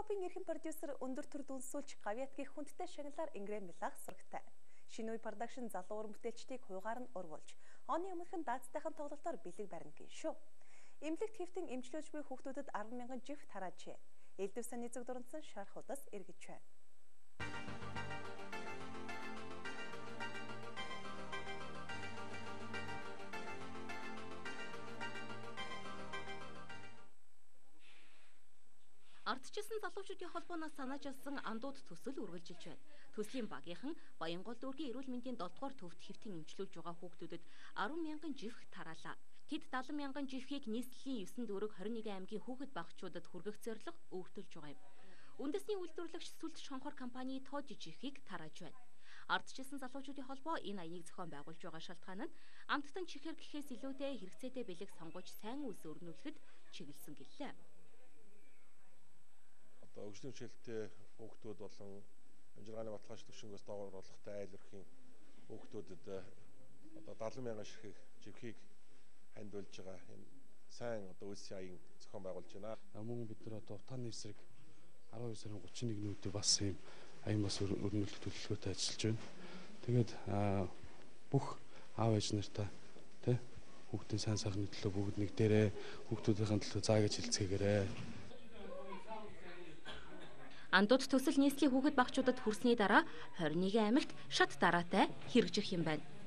Европын эрхэм продюсер өндөр төр дүнсүүлж Гавьятгийн хүндтэй шагналаар ингрэмлэх сурагтай. Шинэ үе продакшн залуу уран бүтээлчдийг хуйгаар нь урвуулж, оны өмнөхөн даацтайхан тоглолтоор бэлэг барина гин шүү. Эмнэлэгт хэвтэн эмчлүүлж буй хүүхдүүдэд 10,000 жив тараажээ. Элдв саний зүг дуранцсан шарх удас эргэж байна. Ардчилсан залуучуудын холбооноос санааж авсан андууд төсөл үргэлжилж байна. Төслийн багийнхан Баянгол дүүргийн эрүүл мэндийн 7 дугаар төвд хэвтэн эмчлүүлж байгаа хүүхдүүдэд 10,000 живх тараалаа. Тэд 70,000 живхийг нийслэлийн 9 дүүрэг 21 аймгийн хүүхэд багчуудад хүргэх зорилго өөртөлж байгаа юм. Үндэсний үйлдвэрлэгч Сүлд шонхор компани Тож живхийг тарааж байна. Ардчилсан залуучуудын холбоо энэ аяыг зохион байгуулж байгаа шалтгаан нь амттан чихэр гэхээс илүүтэй хэрэгцээтэй бэлэг сонгож сайн үйлс өрнүүлэхэд чиглэсэн гэлээ. Өгчлийн хичээлтэй хүүхдүүд болон амжиргааны баталгааж төвшнгөөс доогуур орлоготой айл өрхийн хүүхдүүдэд 70,000 живхийг хандуулж байгаа юм сайн үйлсийн аян зохион байгуулж байна. Мөн бид нар утааны эсрэг 12 сарын 31-ний үедээ бас ийм аян бас өрнүүлэх төлөвлөгөөтэй ажиллаж байна. Тэгээд бүх аав ээж нартай хүүхдийн сайн сайхны төлөө бүгд нэг дээрээ хүүхдүүдийн төлөө заа гэж хэлцгээгээрэй. Андууд төсөл нийслэлийн хүүхэд багчуудад хүрсний дараа 21 аймагт шат дараатай хэрэгжих юм байна.